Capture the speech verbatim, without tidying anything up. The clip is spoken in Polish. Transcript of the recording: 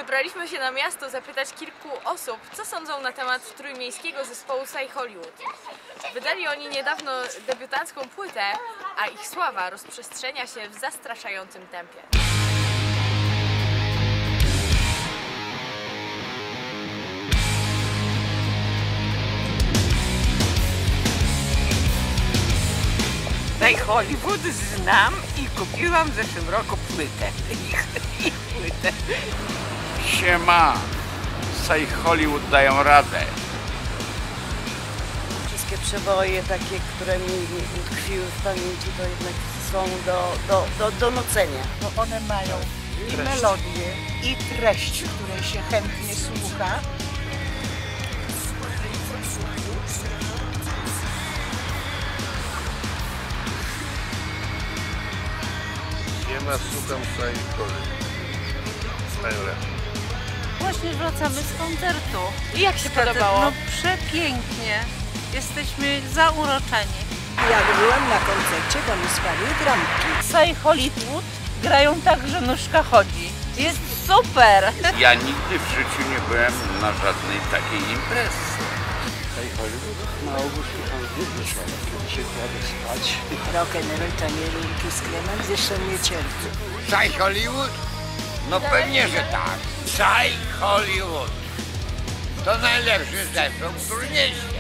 Wybraliśmy się na miasto zapytać kilku osób, co sądzą na temat trójmiejskiego zespołu Psy Hollywood. Wydali oni niedawno debiutancką płytę, a ich sława rozprzestrzenia się w zastraszającym tempie. Psy Hollywood znam i kupiłam w zeszłym roku płytę. Ich, ich płytę. Siema! Psy Hollywood dają radę. Wszystkie przeboje takie, które mi utkwiły w pamięci, to jednak są do, do, do, do nucenia. Bo one mają i melodię, i treść, której się chętnie słucha. Siema, słucham Psy Hollywood. Najlepsze. Właśnie wracamy z koncertu. I jak się podobało? No przepięknie. Jesteśmy zauroczeni. Jak byłam na koncercie, to mi spaliły trampki. Psy Hollywood grają tak, że nóżka chodzi. Jest super! Ja nigdy w życiu nie byłem na żadnej takiej imprezie. Psy Hollywood na ogół słucham wieczorem, kiedy się kładę spać. Rock'n'roll to nie Lilki z Kremem, zresztą nie cierpi. Psy Hollywood? No pewnie, że tak. Psy Hollywood. To najlepszy zespół, który niesie.